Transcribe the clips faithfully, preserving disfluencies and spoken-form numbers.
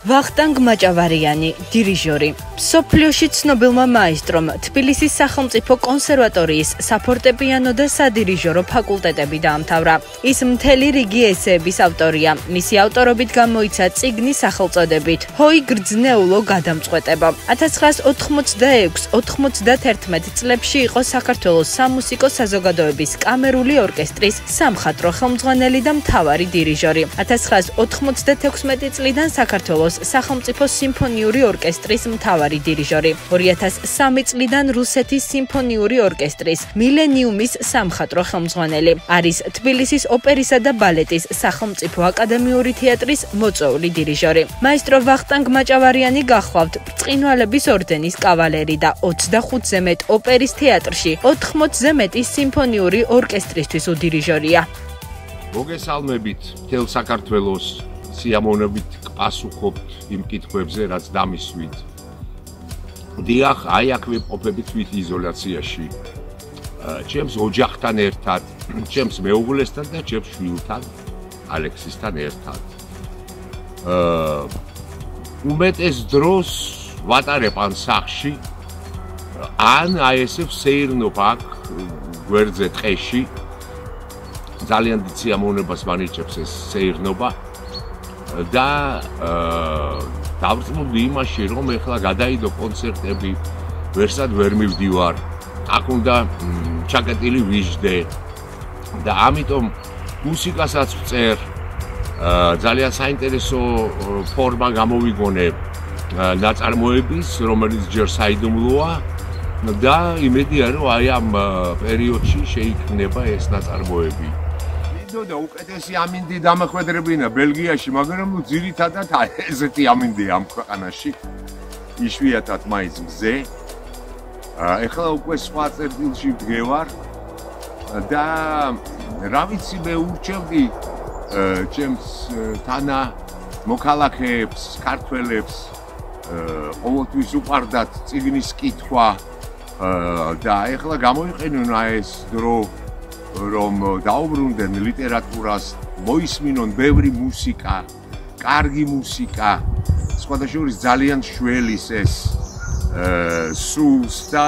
ვახტანგ მაჭავარიანი, დირიჟორი. მსოფლიოში ცნობილმა მაესტრომ თბილისის სახელმწიფო კონსერვატორიის საფორტეპიანო და სადირიჟორო ფაკულტეტები დაამთავრა. ის მთელი რიგი ესეების ავტორია. მისი ავტორობით გამოიცა წიგნი სახელწოდებით „ჰოი გრძნეულო გადამწყვეტებო“. ათას ცხრაას ოთხმოცდაექვსი ოთხმოცდაათერთმეტ წლებში იყო საქართველოს სამუსიკო საზოგადოების კამერული ორკესტრის სამხატვრო ხელმძღვანელი და მთავარი დირიჟორი. ათას ცხრაას ოთხმოცდათექვსმეტი წლიდან საქართველოს სახელმწიფო სიმფონიური ორკესტრის მთავარი დირიჟორი. ორი ათას სამი წლიდან რუსეთის სიმფონიური ორკესტრის მილენიუმის სამხატვრო ხელმძღვანელი. არის თბილისის ოპერისა და ბალეტის სახელმწიფო აკადემიური თეატრის მოწვეული დირიჟორი. მაესტრო ვახტანგ მაჭავარიანი გახლავთ ბრწყინვალების ორდენის კავალერი და ოცდახუთზე მეტ ოპერის თეატრში ოთხმოცზე მეტი სიმფონიური ორკესტრისთვის უდირიჟორია. მოგესალმებით მთელ საქართველოს სიამოვნებით პასუხობთ იმ კითხვებზე, რაც დამისვით. დიახ, აი აქ ვიმყოფები თვით იზოლაციაში. ჩემს ოჯახთან ერთად, ჩემს მეუღლესთან და ჩემს შვილთან, ალექსისთან ერთად. უმეტეს დროს ვატარებ ან სახლში, ან აი ესე ვსეირნობ აქ გვერდზე ტყეში. ძალიან დიდ სიამოვნებას მანიჭებს ეს სეირნობა. და დავწმუნდი იმაში, რომ ეხლა გადაიდო კონცერტები, ვერსად ვერ მივდივარ. აქ უნდა ჩაკეტილი ვიждდე და ამიტომ მუსიკასაც ვწერ. ძალიან საინტერესო ფორმა გამოვიგონე ნაწარმოების, რომელიც ჯერ საიდუმლოა და იმედია, რომ აი ამ პერიოდში შეიქმნება ეს ნაწარმოები. და უკეთესი ამინდი დამახვედრებინა ბელგიაში, მაგრამ ნუ ძირითადად ესეთი ამინდია ამ ქვეყანაში. იშვიათად მაინც მზე. ეხლა უკვე სხვა წერტილში ვდგევარ და რა ვიცი, მე ურჩევდი ჩემს თანა მოქალაქეებს, ქართველებს, ყოველთვის უყვარდათ წიგნის კითხვა და ეხლა გამოიყენონ ეს დრო, რომ დაუბრუნდნენ ლიტერატურას, მოისმინონ ბევრი მუსიკა, კარგი მუსიკა, სხვადასხვა ძალიან შველის ეს სულს და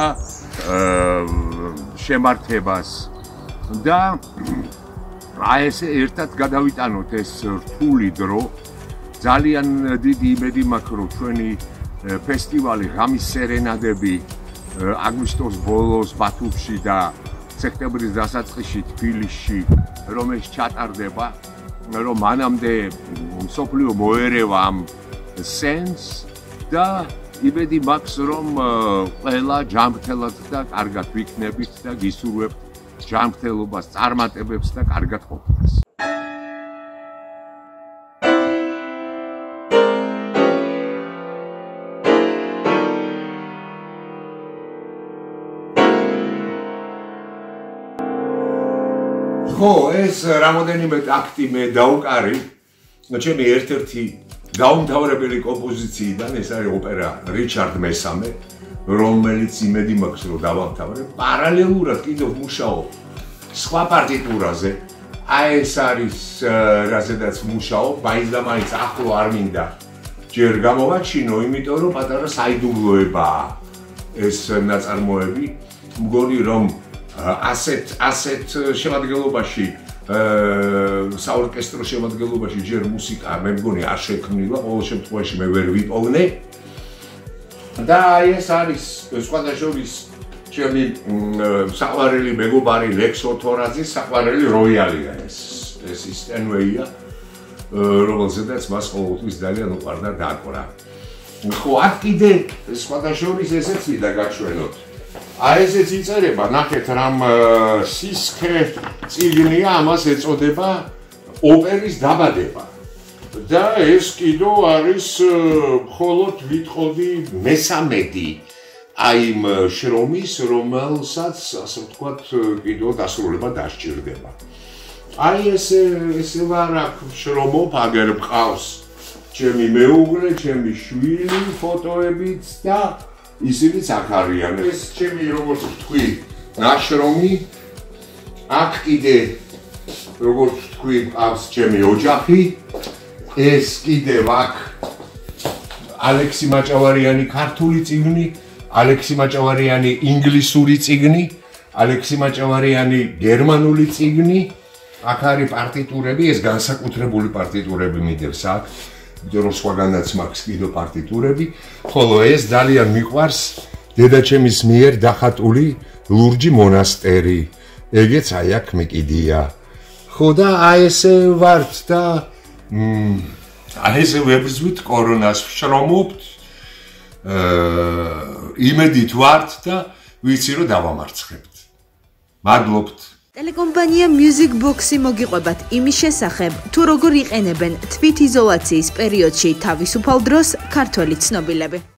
შემართებას და აი ესე ერთად გადავიტანოთ ეს რთული დრო. ძალიან დიდი იმედი მაქვს, რომ ჩვენი ფესტივალი ღამის სერენადები აგვისტოს ბოლოს ბათუმში და სექტემბრის დასაწყისში თბილისში, რომ ეს ჩატარდება, რომ მანამდე მსოფლიო მოერევა ამ სენს და იმედი მაქვს, რომ ყველა ჯანმრთელად და კარგად ვიქნებით და გისურვებთ ჯანმრთელობას, წარმატებებს და კარგად ყოფნას. ხო, ეს რამოდენიმე ტაქტი მე დაუკარი. ჩემი ერთ-ერთი დაუმთავრებელი კომპოზიციიდან ეს არის ოპერა რიჩარდ მესამე, რომელიც იმედი მაქვს, რომ დავამთავრებ. პარალელურად კიდევ მუშაობ სხვა პარტიტურაზე. აი ეს არის რაზედაც მუშაობ, მაინც და მაინც ახლო არ მინდა ჯერ გამოვაჩინო, იმიტომ რომ პატარა საიდუმლოებაა ეს ნაწარმოები. მგონი რომ ასეთ ასეთ შემადგენლობაში საორკესტრო შემადგენლობაში ჯერ მუსიკა მე მგონი არ შექმნილა, ყოველ შემთხვევაში მე ვერ ვიპოვნე. და ეს არის სხვადასხვა ჩემი საყვარელი მეგობარი ლექს ოთორაძის საყვარელი როიალია ეს ეს სტენვეია, რომელზედაც მას ყოველთვის ძალიან უყვარდა დაკვრა. ხო, აქ კიდე სხვადასხვა ესეც მინდა გაჩვენოთ. აი ესეც იწერება, ნახეთ რამ სისქე წიგნია, ამას ეწოდება ოპერის დაბადება. და ეს კიდო არის მხოლოდ ვიტყოდი მესამედი აი იმ შრომის, რომელსაც ასე ვთქვათ კიდო დასრულება დასჭირდება. აი ესე ესე ვარ აქ შრომობ, აგერ მყავს ჩემი მეუღლე, ჩემი შვილი ფოტოებიც და ისინიც აქ არიან. ეს ჩემი როგორც ვთქვი ნაშრომი. აქ კიდე როგორც ვთქვი მყავს ჩემი ოჯახი. ეს კიდევ აქ ალექსი მაჭავარიანი ქართული წიგნი, ალექსი მაჭავარიანი ინგლისური წიგნი, ალექსი მაჭავარიანი გერმანული წიგნი. აქ არის პარტიტურები, ეს განსაკუთრებული პარტიტურები მიდევს აქ. იმიტომ რომ სხვაგანაც მაქვს კიდო პარტიტურები, ხოლო ეს ძალიან მიყვარს დედაჩემის მიერ დახატული ლურჯი მონასტერი. ეგეც აი აქ მეკიდია. ხო და აი ესე ვართ და აი ესე ვებრძვით კორონას ვშრომობთ. აა იმედით ვართ და ვიცი რომ დავამარცხებთ. მადლობთ. ტელეკომპანია Music Box-ი მოგიყვებათ იმის შესახებ, თუ როგორ იყენებენ თვითიზოლაციის პერიოდში თავისუფალ დროს ქართველი ცნობილები.